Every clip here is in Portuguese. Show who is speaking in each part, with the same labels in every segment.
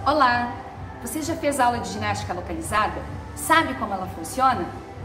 Speaker 1: Olá! Você já fez aula de ginástica localizada? Sabe como ela funciona?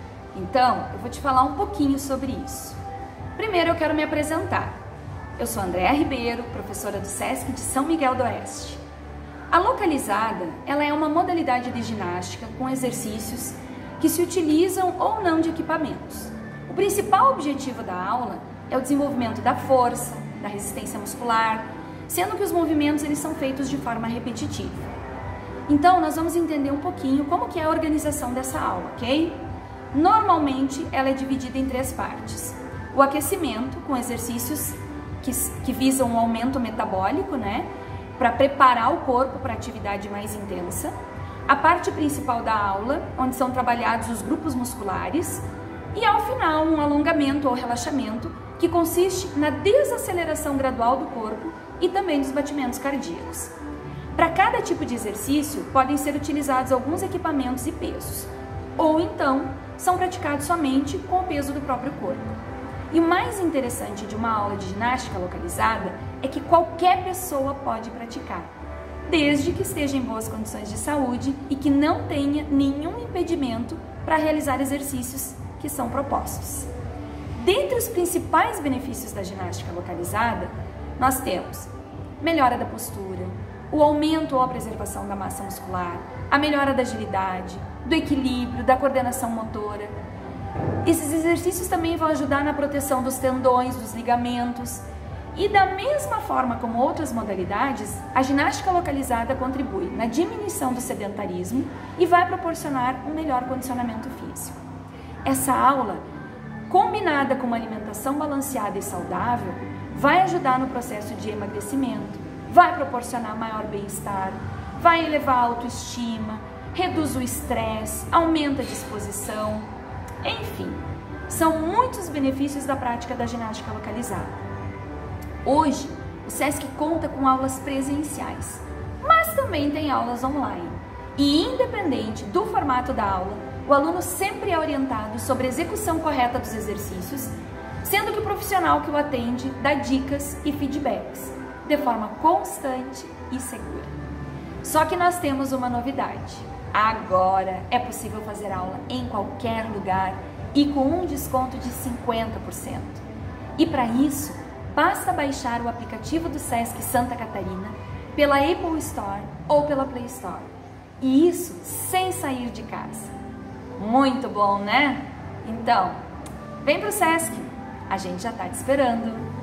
Speaker 1: Então, eu vou te falar um pouquinho sobre isso. Primeiro eu quero me apresentar. Eu sou Andréa Ribeiro, professora do SESC de São Miguel do Oeste. A localizada, ela é uma modalidade de ginástica com exercícios que se utilizam ou não de equipamentos. O principal objetivo da aula é o desenvolvimento da força, da resistência muscular, sendo que os movimentos eles são feitos de forma repetitiva. Então, nós vamos entender um pouquinho como que é a organização dessa aula, ok? Normalmente, ela é dividida em 3 partes. O aquecimento, com exercícios que visam um aumento metabólico, né? Para preparar o corpo para a atividade mais intensa. A parte principal da aula, onde são trabalhados os grupos musculares. E ao final, um alongamento ou relaxamento, que consiste na desaceleração gradual do corpo e também dos batimentos cardíacos. Para cada tipo de exercício, podem ser utilizados alguns equipamentos e pesos, ou então são praticados somente com o peso do próprio corpo. E o mais interessante de uma aula de ginástica localizada é que qualquer pessoa pode praticar, desde que esteja em boas condições de saúde e que não tenha nenhum impedimento para realizar exercícios que são propostos. Dentre os principais benefícios da ginástica localizada, nós temos melhora da postura, o aumento ou a preservação da massa muscular, a melhora da agilidade, do equilíbrio, da coordenação motora. Esses exercícios também vão ajudar na proteção dos tendões, dos ligamentos. E da mesma forma como outras modalidades, a ginástica localizada contribui na diminuição do sedentarismo e vai proporcionar um melhor condicionamento físico. Essa aula, combinada com uma alimentação balanceada e saudável, vai ajudar no processo de emagrecimento, vai proporcionar maior bem-estar, vai elevar a autoestima, reduz o estresse, aumenta a disposição, enfim, são muitos benefícios da prática da ginástica localizada. Hoje, o SESC conta com aulas presenciais, mas também tem aulas online. E independente do formato da aula, o aluno sempre é orientado sobre a execução correta dos exercícios, sendo que o profissional que o atende dá dicas e feedbacks de forma constante e segura. Só que nós temos uma novidade. Agora é possível fazer aula em qualquer lugar e com um desconto de 50%. E para isso, basta baixar o aplicativo do SESC Santa Catarina pela Apple Store ou pela Play Store. E isso sem sair de casa. Muito bom, né? Então, vem pro SESC, a gente já tá te esperando.